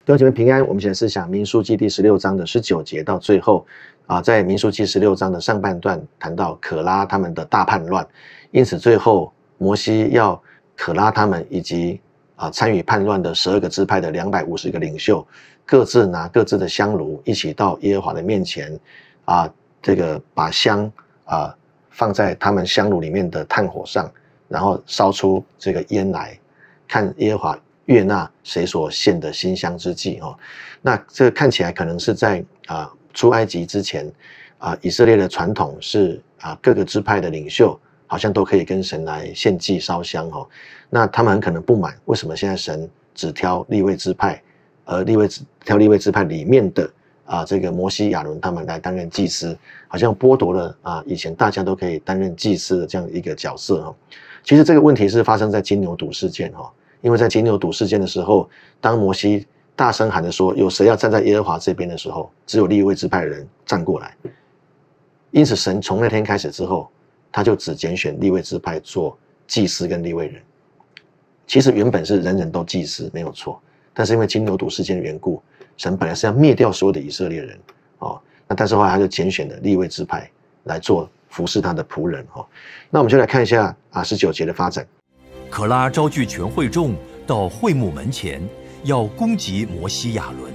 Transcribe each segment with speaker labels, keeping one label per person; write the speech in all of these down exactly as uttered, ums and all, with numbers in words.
Speaker 1: 弟兄姐妹平安，我们现在思想民数记第十六章的十九节到最后啊，在民数记十六章的上半段谈到可拉他们的大叛乱，因此最后摩西要可拉他们以及啊参与叛乱的十二个支派的两百五十个领袖，各自拿各自的香炉，一起到耶和华的面前啊，这个把香啊放在他们香炉里面的炭火上，然后烧出这个烟来，看耶和华悦纳谁所献的馨香之祭哦。那这个看起来可能是在啊出埃及之前啊，以色列的传统是啊各个支派的领袖好像都可以跟神来献祭烧香哦。那他们很可能不满，为什么现在神只挑利未支派，而利未挑利未支派里面的啊这个摩西亚伦他们来担任祭司，好像剥夺了啊以前大家都可以担任祭司的这样一个角色哦。其实这个问题是发生在金牛犊事件哦。因为在金牛犊事件的时候，当摩西大声喊着说有谁要站在耶和华这边的时候，只有利未支派的人站过来。因此神从那天开始之后，他就只拣选利未支派做祭司跟利未人。其实原本是人人都祭司没有错，但是因为金牛犊事件的缘故，神本来是要灭掉所有的以色列人哦，那但是后来他就拣选了利未支派来做服侍他的仆人哦。那我们就来看一下啊十九节的发展。
Speaker 2: 可拉招聚全会众到会幕门前，要攻击摩西亚伦。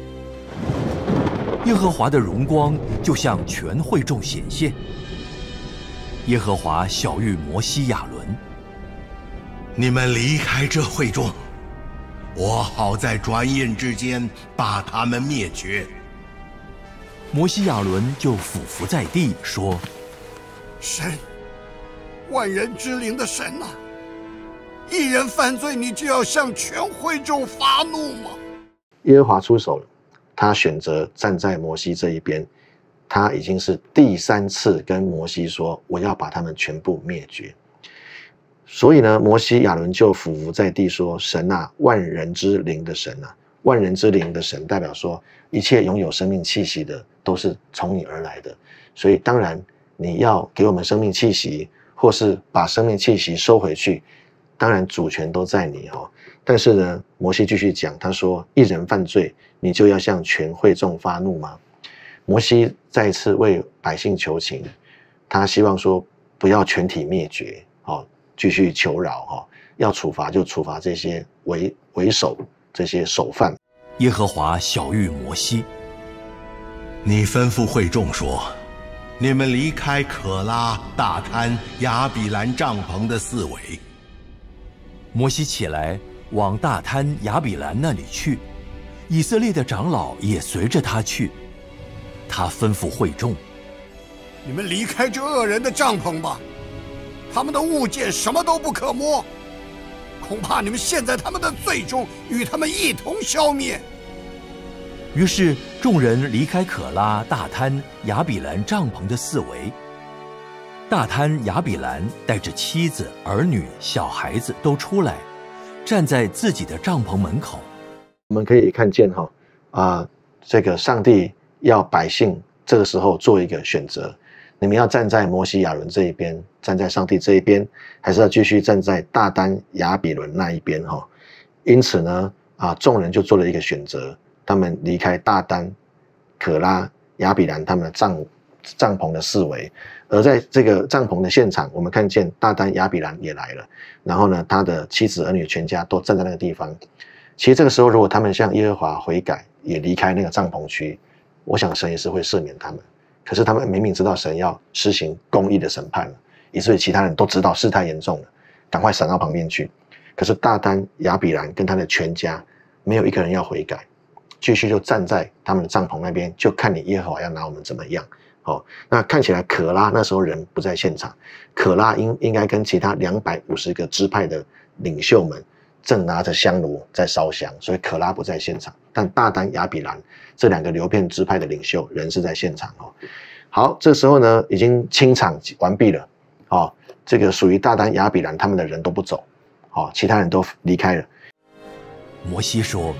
Speaker 2: 耶和华的荣光就向全会众显现。耶和华晓谕摩西亚伦：
Speaker 3: 你们离开这会众，我好在转眼之间把他们灭绝。
Speaker 2: 摩西亚伦就俯伏在地说：
Speaker 4: 神，万人之灵的神啊，一人犯罪，你就要向全会众发怒吗？
Speaker 1: 耶和华出手了，他选择站在摩西这一边，他已经是第三次跟摩西说我要把他们全部灭绝。所以呢，摩西亚伦就俯伏在地说：神啊，万人之灵的神啊，万人之灵的神代表说一切拥有生命气息的都是从你而来的，所以当然你要给我们生命气息，或是把生命气息收回去，当然主权都在你哦。但是呢，摩西继续讲，他说一人犯罪，你就要向全会众发怒吗？摩西再一次为百姓求情，他希望说不要全体灭绝哦，继续求饶哦，要处罚就处罚这些为为首这些首犯。
Speaker 2: 耶和华晓谕摩西：
Speaker 3: 你吩咐会众说，你们离开可拉、大滩、亚比兰帐篷的四围。
Speaker 2: 摩西起来往大滩亚比兰那里去，以色列的长老也随着他去。他吩咐会众：
Speaker 4: 你们离开这恶人的帐篷吧，他们的物件什么都不可摸，恐怕你们陷在他们的罪中，与他们一同消灭。
Speaker 2: 于是众人离开可拉、大滩、亚比兰帐篷的四围。大滩亚比兰带着妻子、儿女、小孩子都出来，站在自己的帐篷门口。
Speaker 1: 我们可以看见哈啊，这个上帝要百姓这个时候做一个选择：你们要站在摩西亚伦这一边，站在上帝这一边，还是要继续站在大丹亚比伦那一边哈？因此呢，啊，众人就做了一个选择，他们离开大丹、可拉、亚比兰他们的帐帐篷的四围。而在这个帐篷的现场，我们看见大丹亚比兰也来了，然后呢，他的妻子儿女全家都站在那个地方。其实这个时候，如果他们向耶和华悔改，也离开那个帐篷区，我想神也是会赦免他们。可是他们明明知道神要施行公义的审判了，以至于其他人都知道事态严重了，赶快闪到旁边去。可是大丹亚比兰跟他的全家没有一个人要悔改，继续就站在他们的帐篷那边，就看你耶和华要拿我们怎么样。哦，那看起来可拉那时候人不在现场，可拉应应该跟其他两百五十个支派的领袖们正拿着香炉在烧香，所以可拉不在现场。但大丹亚比兰这两个流便支派的领袖人是在现场哦。好，这时候呢已经清场完毕了哦，这个属于大丹亚比兰他们的人都不走，哦，其他人都离开了。
Speaker 2: 摩西说：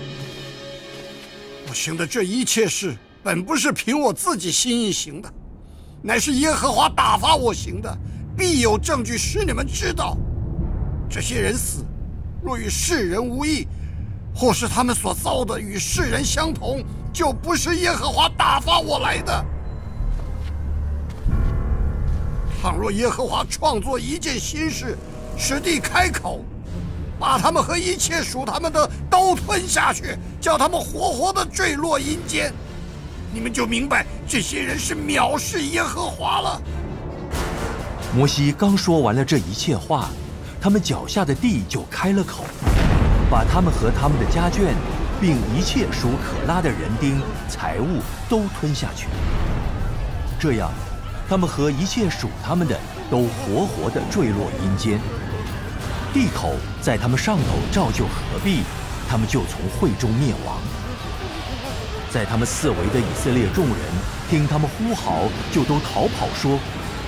Speaker 4: 我行的这一切事，本不是凭我自己心意行的，乃是耶和华打发我行的，必有证据使你们知道。这些人死，若与世人无异， 或是他们所遭的与世人相同，就不是耶和华打发我来的。倘若耶和华创作一件新事，使地开口，把他们和一切属他们的都吞下去，叫他们活活的坠落阴间，你们就明白这些人是藐视耶和华了。
Speaker 2: 摩西刚说完了这一切话，他们脚下的地就开了口，把他们和他们的家眷，并一切属可拉的人丁、财物都吞下去。这样，他们和一切属他们的都活活的坠落阴间。地口在他们上头照就合璧，他们就从会中灭亡。在他们四围的以色列众人听他们呼号，就都逃跑，说：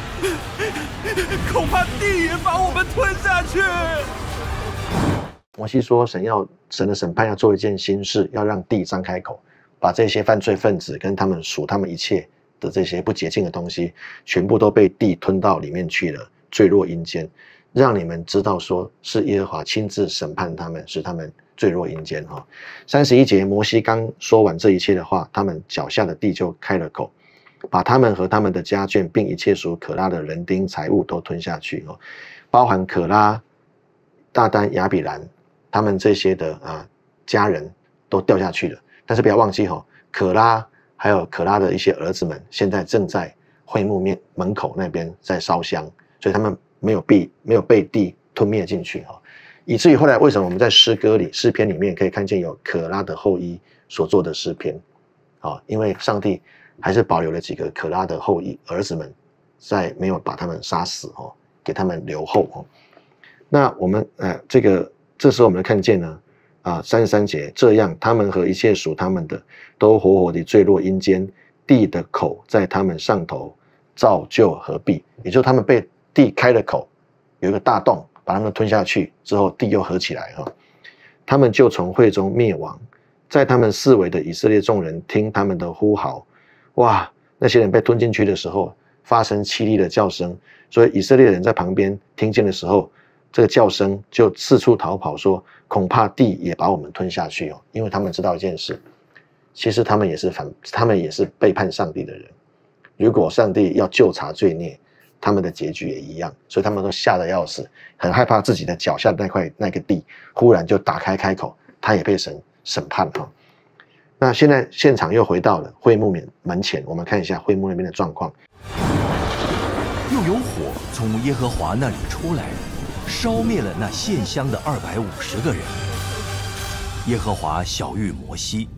Speaker 5: 恐怕地也把我们吞下去。
Speaker 1: 摩西说，神要神的审判要做一件新事，要让地张开口，把这些犯罪分子跟他们属他们一切的这些不洁净的东西，全部都被地吞到里面去了，坠落阴间，让你们知道说是耶和华亲自审判他们，使他们坠落阴间。三十一节，摩西刚说完这一切的话，他们脚下的地就开了口，把他们和他们的家眷，并一切属可拉的人丁财物都吞下去，包含可拉、大丹、亚比兰他们这些的啊家人都掉下去了。但是不要忘记哈，可拉还有可拉的一些儿子们，现在正在会幕面门口那边在烧香，所以他们没有被没有被地吞灭进去哈。以至于后来为什么我们在诗歌里诗篇里面可以看见有可拉的后裔所做的诗篇啊？因为上帝还是保留了几个可拉的后裔儿子们，在没有把他们杀死哦，给他们留后哦。那我们呃这个这时候我们看见呢啊三十三节，这样他们和一切属他们的都活活地坠落阴间，地的口在他们上头照旧合璧，也就是他们被地开了口，有一个大洞把他们吞下去之后，地又合起来哈，他们就从会中灭亡。在他们四围的以色列众人听他们的呼号，哇，那些人被吞进去的时候，发生凄厉的叫声，所以以色列人在旁边听见的时候，这个叫声就四处逃跑，说恐怕地也把我们吞下去哦，因为他们知道一件事，其实他们也是反，他们也是背叛上帝的人。如果上帝要究察罪孽，他们的结局也一样，所以他们都吓得要死，很害怕自己的脚下那块那个地忽然就打开开口，他也被神审判哈。那现在现场又回到了会幕门前，我们看一下会幕那边的状况。
Speaker 2: 又有火从耶和华那里出来，烧灭了那献香的二百五十个人。耶和华晓谕摩西：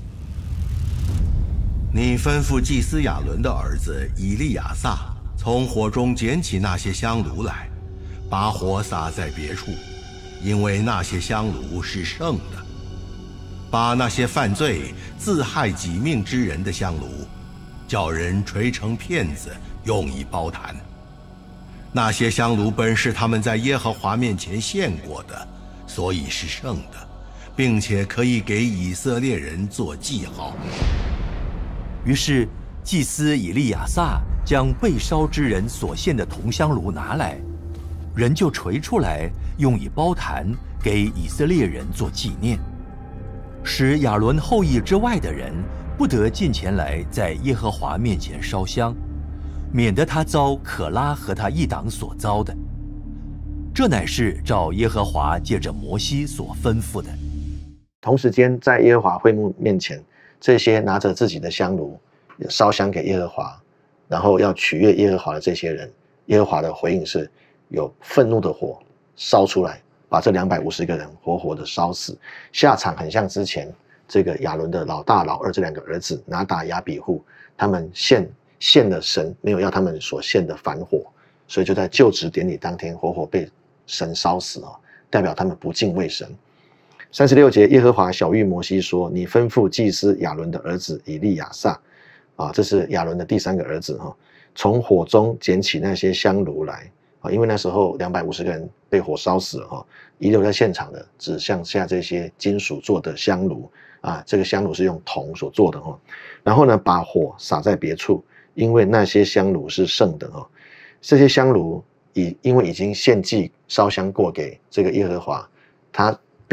Speaker 3: 你吩咐祭司亚伦的儿子以利亚撒，从火中捡起那些香炉来，把火撒在别处，因为那些香炉是圣的。把那些犯罪自害己命之人的香炉，叫人锤成片子，用以包坛。那些香炉本是他们在耶和华面前献过的，所以是圣的，并且可以给以色列人做记号。
Speaker 2: 于是祭司以利亚撒将被烧之人所献的铜香炉拿来，人就锤出来，用以包坛，给以色列人做纪念。使亚伦后裔之外的人不得进前来在耶和华面前烧香，免得他遭可拉和他一党所遭的。这乃是照耶和华借着摩西所吩咐的。
Speaker 1: 同时间，在耶和华会幕面前，这些拿着自己的香炉烧香给耶和华，然后要取悦耶和华的这些人，耶和华的回应是有愤怒的火烧出来，把这两百五十个人活活的烧死。下场很像之前这个亚伦的老大老二这两个儿子拿达亚比户，他们献献了神没有要他们所献的反火，所以就在就职典礼当天活活被神烧死啊，代表他们不敬畏神。三十六节，耶和华晓谕摩西说：你吩咐祭司亚伦的儿子以利亚撒啊，这是亚伦的第三个儿子哈，从火中捡起那些香炉来啊，因为那时候两百五十个人被火烧死了哈，遗留在现场的只剩下这些金属做的香炉啊，这个香炉是用铜所做的哈。然后呢，把火撒在别处，因为那些香炉是圣的哈。这些香炉已因为已经献祭烧香过给这个耶和华，他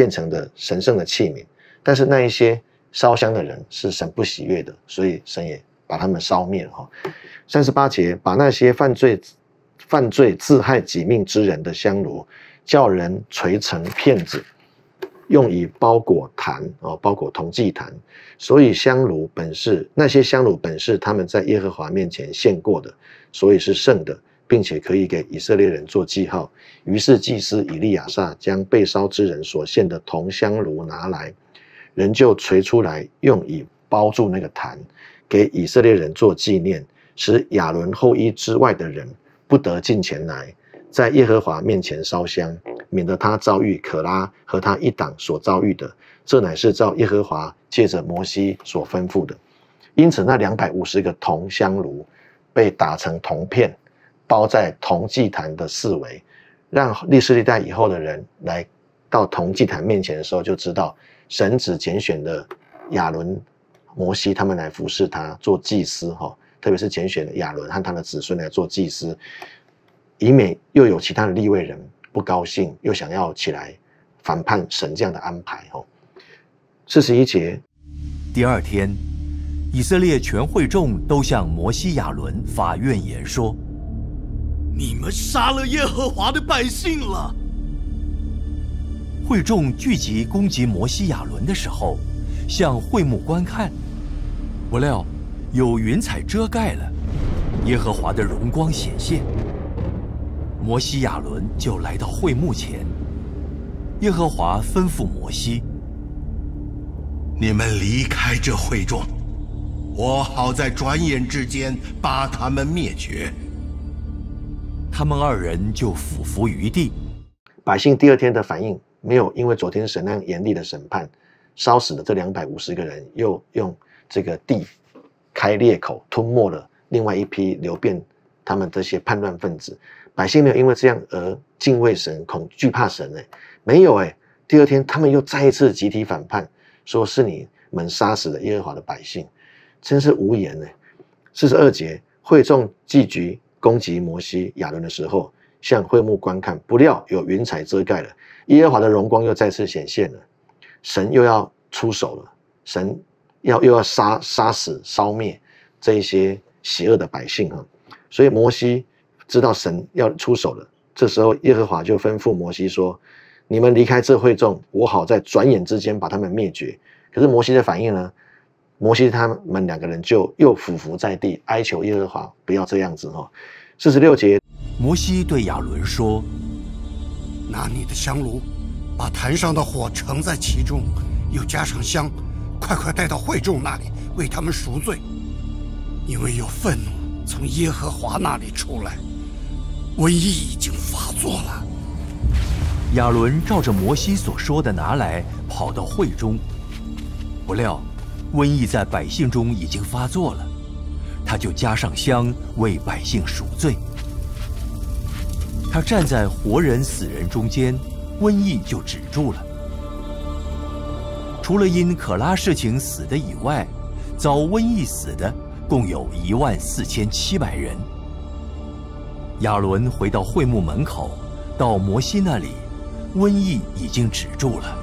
Speaker 1: 变成的神圣的器皿。但是那一些烧香的人是神不喜悦的，所以神也把他们烧灭了哈。三十八节，把那些犯罪犯罪自害己命之人的香炉，叫人锤成片子，用以包裹坛哦，包裹铜祭坛。所以香炉本是那些香炉本是他们在耶和华面前献过的，所以是圣的，并且可以给以色列人做记号。于是祭司以利亚撒将被烧之人所献的铜香炉拿来，人就锤出来，用以包住那个坛，给以色列人做纪念，使亚伦后裔之外的人不得近前来，在耶和华面前烧香，免得他遭遇可拉和他一党所遭遇的。这乃是照耶和华借着摩西所吩咐的。因此那两百五十个铜香炉被打成铜片，包在铜祭坛的四围，让历世历代以后的人来到铜祭坛面前的时候，就知道神只拣选了亚伦、摩西他们来服侍他做祭司，特别是拣选了亚伦和他的子孙来做祭司，以免又有其他的利未人不高兴，又想要起来反叛神这样的安排。四十一节，
Speaker 2: 第二天，以色列全会众都向摩西亚伦发怨言说：
Speaker 5: 你们杀了耶和华的百姓了。
Speaker 2: 会众聚集攻击摩西亚伦的时候，向会幕观看，不料有云彩遮盖了，耶和华的荣光显现。摩西亚伦就来到会幕前，耶和华吩咐摩西：
Speaker 3: 你们离开这会众，我好在转眼之间把他们灭绝。
Speaker 2: 他们二人就俯伏于地。
Speaker 1: 百姓第二天的反应没有因为昨天神那样严厉的审判烧死了这两百五十个人，又用这个地开裂口吞没了另外一批流变他们这些叛乱分子。百姓没有因为这样而敬畏神、恐惧怕神哎，没有哎。第二天他们又再一次集体反叛，说是你们杀死了耶和华的百姓，真是无言哎。四十二节，会众聚集攻击摩西、亚伦的时候，向会幕观看，不料有云彩遮盖了，耶和华的荣光又再次显现了，神又要出手了，神要又要杀杀死、烧灭这一些邪恶的百姓啊！所以摩西知道神要出手了，这时候耶和华就吩咐摩西说：“你们离开这会众，我好在转眼之间把他们灭绝。”可是摩西的反应呢？摩西他们两个人就又俯伏在地，哀求耶和华不要这样子哦。四十六节，
Speaker 2: 摩西对亚伦说：“
Speaker 4: 拿你的香炉，把坛上的火盛在其中，又加上香，快快带到会众那里，为他们赎罪，因为有愤怒从耶和华那里出来，瘟疫已经发作了。”
Speaker 2: 亚伦照着摩西所说的拿来，跑到会中，不料瘟疫在百姓中已经发作了，他就加上香为百姓赎罪。他站在活人死人中间，瘟疫就止住了。除了因可拉事情死的以外，遭瘟疫死的共有一万四千七百人。亚伦回到会幕门口，到摩西那里，瘟疫已经止住了。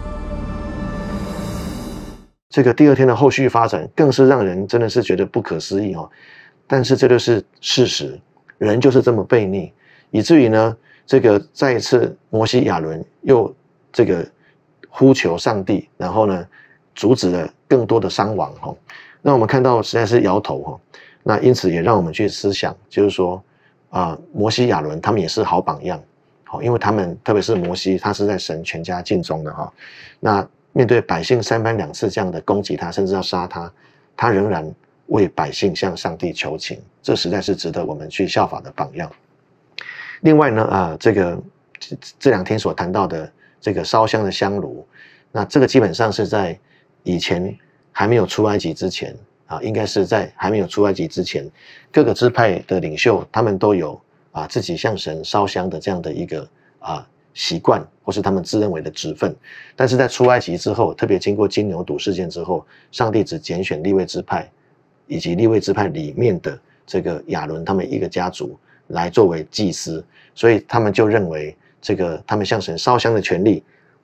Speaker 1: 这个第二天的后续发展更是让人真的是觉得不可思议哦。但是这就是事实，人就是这么悖逆，以至于呢，这个再一次摩西亚伦又这个呼求上帝，然后呢阻止了更多的伤亡哦。那我们看到实在是摇头哦。那因此也让我们去思想，就是说啊、呃，摩西亚伦他们也是好榜样，好，因为他们特别是摩西，他是在神全家尽忠的哈。那面对百姓三番两次这样的攻击他，甚至要杀他，他仍然为百姓向上帝求情，这实在是值得我们去效法的榜样。另外呢，啊、呃，这个这两天所谈到的这个烧香的香炉，那这个基本上是在以前还没有出埃及之前啊，应该是在还没有出埃及之前，各个支派的领袖他们都有啊自己向神烧香的这样的一个啊习惯，或是他们自认为的职分。但是在出埃及之后，特别经过金牛犊事件之后，上帝只拣选利未支派以及利未支派里面的这个亚伦他们一个家族来作为祭司，所以他们就认为这个他们向神烧香的权利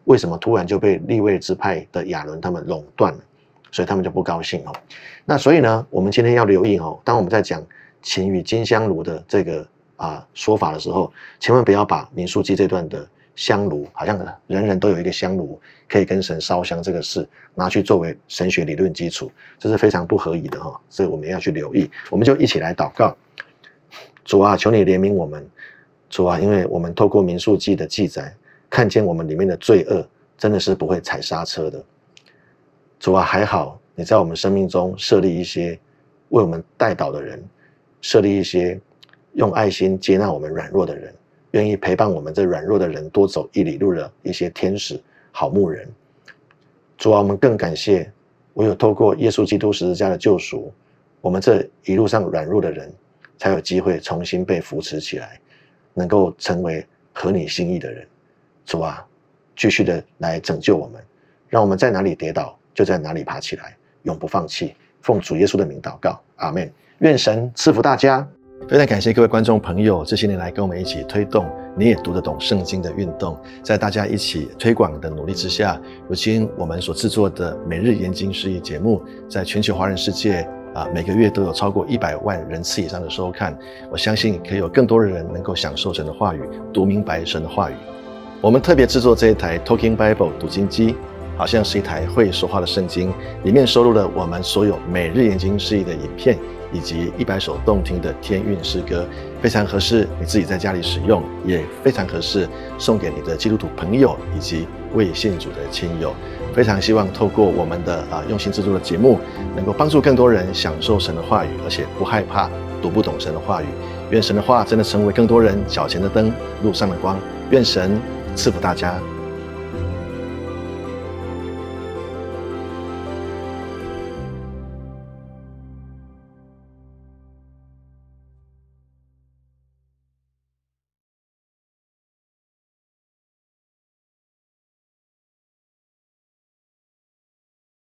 Speaker 1: 为什么突然就被利未支派的亚伦他们垄断了？所以他们就不高兴哦。那所以呢，我们今天要留意哦，当我们在讲琴与金香炉的这个啊说法的时候，千万不要把民数记这段的香炉，好像人人都有一个香炉可以跟神烧香这个事，拿去作为神学理论基础，这是非常不合宜的哈、哦。所以我们要去留意，我们就一起来祷告。主啊，求你怜悯我们。主啊，因为我们透过民数记的记载，看见我们里面的罪恶，真的是不会踩刹车的。主啊，还好你在我们生命中设立一些为我们代祷的人，设立一些用爱心接纳我们软弱的人，愿意陪伴我们这软弱的人多走一里路的一些天使好牧人。主啊，我们更感谢唯有透过耶稣基督十字架的救赎，我们这一路上软弱的人才有机会重新被扶持起来，能够成为合你心意的人。主啊，继续的来拯救我们，让我们在哪里跌倒就在哪里爬起来，永不放弃。奉主耶稣的名祷告，阿们。愿神赐福大家。非常感谢各位观众朋友这些年来跟我们一起推动你也读得懂圣经的运动，在大家一起推广的努力之下，如今我们所制作的每日研经释义节目，在全球华人世界啊，每个月都有超过一百万人次以上的收看。我相信可以有更多的人能够享受神的话语，读明白神的话语。我们特别制作这一台 Talking Bible 读经机，好像是一台会说话的圣经，里面收录了我们所有每日研经释义的影片，以及一百首动听的天韵诗歌，非常合适你自己在家里使用，也非常合适送给你的基督徒朋友以及未信主的亲友。非常希望透过我们的啊用心制作的节目，能够帮助更多人享受神的话语，而且不害怕读不懂神的话语。愿神的话真的成为更多人脚前的灯，路上的光。愿神赐福大家。